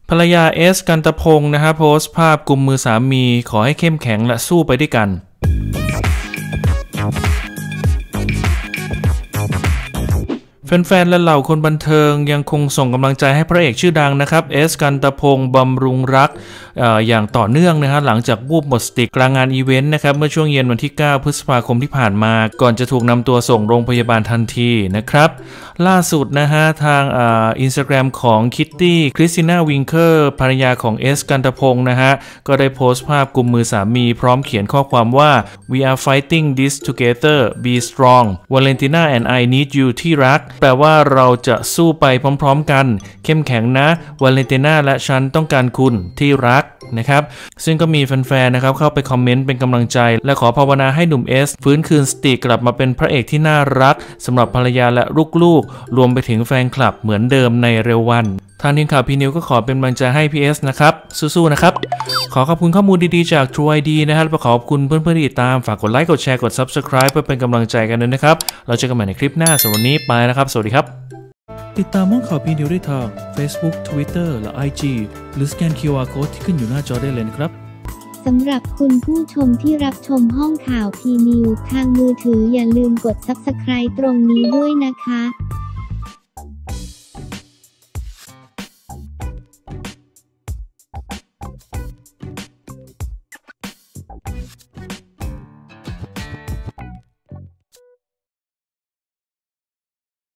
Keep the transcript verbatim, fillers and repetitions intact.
ภรรยาเอสกันตพงศ์นะฮะโพสต์ภาพกุมมือสามีขอให้เข้มแข็งและสู้ไปด้วยกันแฟนๆและเหล่าคนบันเทิงยังคงส่งกำลังใจให้พระเอกชื่อดังนะครับเอสกันตพงศ์บำรุงรัก อ, อย่างต่อเนื่องนะฮะหลังจากวูบหมดสติกลางงานอีเวนต์นะครับเมื่อช่วงเย็นวันที่เก้าพฤษภาคมที่ผ่านมาก่อนจะถูกนำตัวส่งโรงพยาบาลทันทีนะครับล่าสุดนะฮะทางอินสตาแกรมของคิตตี้คริสติน่าวิงเกอร์ภรรยาของเอสกันตพงศ์นะฮะก็ได้โพสต์ภาพกุมมือสามีพร้อมเขียนข้อความว่า we are fighting this together be strong Valentina and I need you ที่รักแปลว่าเราจะสู้ไปพร้อมๆกันเข้มแข็งนะวาเลนติน่าและฉันต้องการคุณที่รักนะครับซึ่งก็มีแฟนๆนะครับเข้าไปคอมเมนต์เป็นกำลังใจและขอภาวนาให้หนุ่มเอสฟื้นคืนสติกลับมาเป็นพระเอกที่น่ารักสำหรับภรรยาและลูกๆรวมไปถึงแฟนคลับเหมือนเดิมในเร็ววันทางทีมข่าวพีนิวก็ขอเป็นกำลังใจให้พีเอสนะครับสู้ๆนะครับขอขอบคุณข้อมูลดีๆจาก True ไอ ดี นะฮะและขอบคุณเพื่อนๆที่ติดตามฝากกดไลค์กดแชร์กด Subscribe เพื่อเป็นกำลังใจกันด้วยนะครับเราเจอกันใหม่ในคลิปหน้าสำหรับวันนี้ไปนะครับสวัสดีครับติดตามห้องข่าวพีนิวได้ทาง Facebook Twitter และ ไอ จี หรือสแกน คิว อาร์ Code ที่ขึ้นอยู่หน้าจอได้เลยนะครับสำหรับคุณผู้ชมที่รับชมห้องข่าวพีนิวทางมือถืออย่าลืมกด ซับสไครบ์ ตรงนี้ด้วยนะคะ